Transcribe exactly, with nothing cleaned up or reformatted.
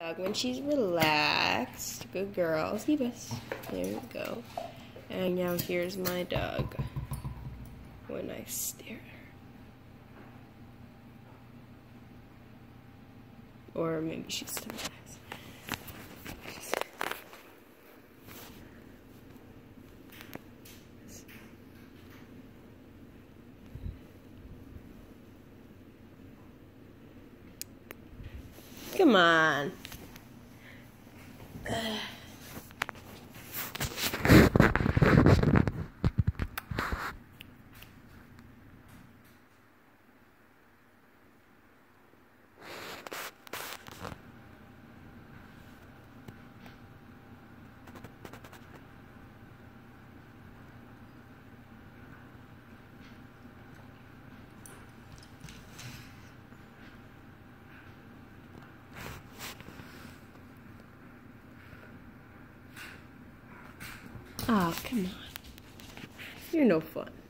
dog when she's relaxed. Good girl. Zebus. There you go. And now here's my dog when I stare at her. Or maybe she's still relaxed. Come on. Oh, come on. You're no fun.